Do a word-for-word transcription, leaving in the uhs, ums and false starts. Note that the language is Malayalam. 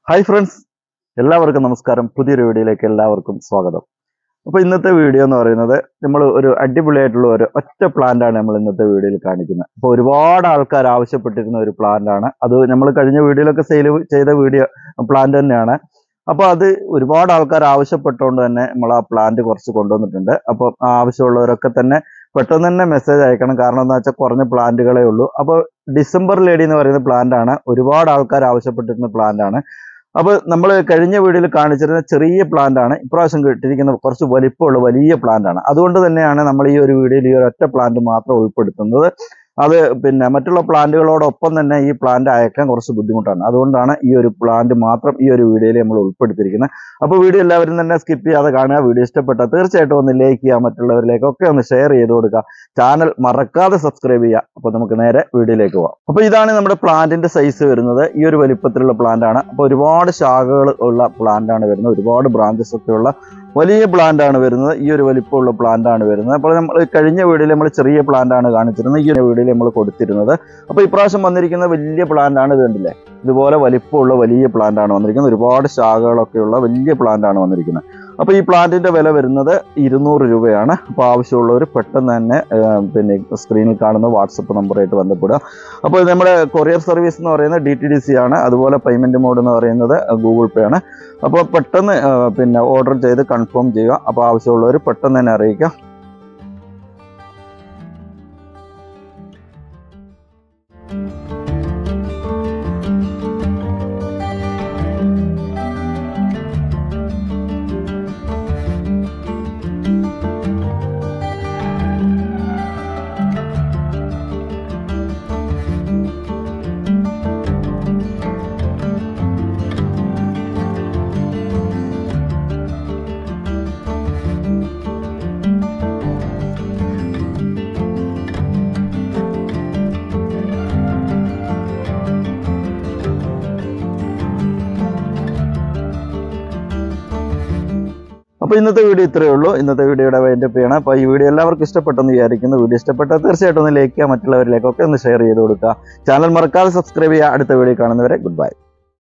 Hi friends, എല്ലാവർക്കും നമസ്കാരം. പുതിയൊരു വീഡിയോയിലേക്ക് എല്ലാവർക്കും സ്വാഗതം. അപ്പോൾ ഇന്നത്തെ വീഡിയോ എന്ന് പറയുന്നത് നമ്മൾ ഒരു അടിപൊളിയായിട്ടുള്ള ഒരു ഒറ്റ പ്ലാന്റ് ആണ് നമ്മൾ ഇന്നത്തെ വീഡിയോയിൽ കാണിക്കുന്നത്. അപ്പോൾ ഒരുപാട് ആൾക്കാർ ആവശ്യപ്പെട്ടിരുന്ന ഒരു പ്ലാന്റ് ആണ്. അത് നമ്മൾ കഴിഞ്ഞ വീഡിയോയിലൊക്കെ സെയിൽ ചെയ്ത വീഡിയോ പ്ലാന്റ് തന്നെയാണ്. അപ്പോൾ അത് ഒരുപാട് ആൾക്കാർ ആവശ്യപ്പെട്ടുകൊണ്ട് തന്നെ നമ്മൾ ആ പ്ലാന്റ് കുറച്ച് കൊണ്ടുവന്നിട്ടുണ്ട്. അപ്പോൾ ആവശ്യമുള്ളവരൊക്കെ തന്നെ പെട്ടെന്ന് തന്നെ മെസ്സേജ് അയക്കണം. കാരണം എന്താ വെച്ചാൽ കുറഞ്ഞ പ്ലാന്റുകളേ ഉള്ളൂ. അപ്പോൾ ഡിസംബർ ലേഡി എന്ന് പറയുന്ന പ്ലാന്റ് ആണ്. ഒരുപാട് ആൾക്കാർ ആവശ്യപ്പെട്ടിരുന്ന പ്ലാന്റ് ആണ്. അപ്പോൾ നമ്മൾ കഴിഞ്ഞ വീഡിയോയിൽ കാണിച്ചിരുന്ന ചെറിയ പ്ലാന്റ് ആണ്. ഇപ്രാവശ്യം കിട്ടിയിരിക്കുന്ന കുറച്ച് വലിപ്പമുള്ള വലിയ പ്ലാന്റ് ആണ്. അതുകൊണ്ട് തന്നെയാണ് നമ്മൾ ഈ ഒരു വീഡിയോയിൽ ഈ ഒരു ഒറ്റ പ്ലാന്റ് മാത്രം ഉൾപ്പെടുത്തുന്നത്. അത് പിന്നെ മറ്റുള്ള പ്ലാന്റുകളോടൊപ്പം തന്നെ ഈ പ്ലാന്റ് അയക്കാൻ കുറച്ച് ബുദ്ധിമുട്ടാണ്. അതുകൊണ്ടാണ് ഈ ഒരു പ്ലാന്റ് മാത്രം ഈ ഒരു വീഡിയോയിൽ നമ്മൾ ഉൾപ്പെടുത്തിയിരിക്കുന്നത്. അപ്പോൾ വീഡിയോ എല്ലാവരും തന്നെ സ്കിപ്പ് ചെയ്യാതെ കാണുക. വീഡിയോ ഇഷ്ടപ്പെട്ടാൽ തീർച്ചയായിട്ടും ഒന്ന് ലൈക്ക് ചെയ്യുക, മറ്റുള്ളവരിലേക്കൊക്കെ ഒന്ന് ഷെയർ ചെയ്ത് കൊടുക്കുക. ചാനൽ മറക്കാതെ സബ്സ്ക്രൈബ് ചെയ്യുക. അപ്പോൾ നമുക്ക് നേരെ വീഡിയോയിലേക്ക് പോകാം. അപ്പോൾ ഇതാണ് നമ്മുടെ പ്ലാന്റിന്റെ സൈസ് വരുന്നത്. ഈ ഒരു വലിപ്പത്തിലുള്ള പ്ലാന്റ് ആണ്. അപ്പോൾ ഒരുപാട് ശാഖകൾ ഉള്ള പ്ലാന്റ് ആണ് വരുന്നത്. ഒരുപാട് ബ്രാഞ്ചസ് ഒക്കെ ഉള്ള വലിയ പ്ലാന്റ് ആണ് വരുന്നത്. ഈ ഒരു വലിപ്പമുള്ള പ്ലാന്റ് ആണ് വരുന്നത്. അപ്പോൾ നമ്മൾ കഴിഞ്ഞ വീഡിയോയിൽ നമ്മൾ ചെറിയ പ്ലാന്റ് ആണ് കാണിച്ചിരുന്നത്. ഈ ഒരു വീഡിയോയിൽ നമ്മൾ കൊടുത്തിരുന്നത്. അപ്പോൾ ഇപ്രാവശ്യം വന്നിരിക്കുന്ന വലിയ പ്ലാന്റ് ആണ്. ഇത് കണ്ടില്ലേ, ഇതുപോലെ വലിപ്പമുള്ള വലിയ പ്ലാന്റ് ആണ് വന്നിരിക്കുന്നത്. ഒരുപാട് ശാഖകളൊക്കെയുള്ള വലിയ പ്ലാന്റ് ആണ് വന്നിരിക്കുന്നത്. അപ്പോൾ ഈ പ്ലാന്റിന്റെ വില വരുന്നത് ഇരുന്നൂറ് രൂപയാണ്. അപ്പോൾ ആവശ്യമുള്ളവർ പെട്ടെന്ന് തന്നെ പിന്നെ സ്ക്രീനിൽ കാണുന്ന വാട്സപ്പ് നമ്പറായിട്ട് ബന്ധപ്പെടുക. അപ്പോൾ നമ്മുടെ കൊറിയർ സർവീസ് എന്ന് പറയുന്നത് ഡി ടി ഡി സി ആണ്. അതുപോലെ പേയ്മെന്റ് മോഡ് എന്ന് പറയുന്നത് ഗൂഗിൾ പേ ആണ്. അപ്പോൾ പെട്ടെന്ന് പിന്നെ ഓർഡർ ചെയ്ത് കൺഫേം ചെയ്യുക. അപ്പോൾ ആവശ്യമുള്ളവർ പെട്ടെന്ന് തന്നെ അറിയിക്കുക. അപ്പോൾ ഇന്നത്തെ വീഡിയോ ഇത്രയേ ഉള്ളൂ. ഇന്നത്തെ വീഡിയോയുടെ വൈൻഡപ്പ് ചെയ്യണം. അപ്പോൾ ഈ വീഡിയോ എല്ലാവർക്കും ഇഷ്ടപ്പെട്ടെന്ന് വിചാരിക്കുന്നു. വീഡിയോ ഇഷ്ടപ്പെട്ടാൽ തീർച്ചയായിട്ടും ഒന്ന് ലൈക്ക് ചെയ്യുക, മറ്റുള്ളവരിലേക്കൊക്കെ ഒന്ന് ഷെയർ ചെയ്ത് കൊടുക്കുക. ചാനൽ മറക്കാതെ സബ്സ്ക്രൈബ് ചെയ്യുക. അടുത്ത വീഡിയോ കാണുന്നവരെ ഗുഡ് ബൈ.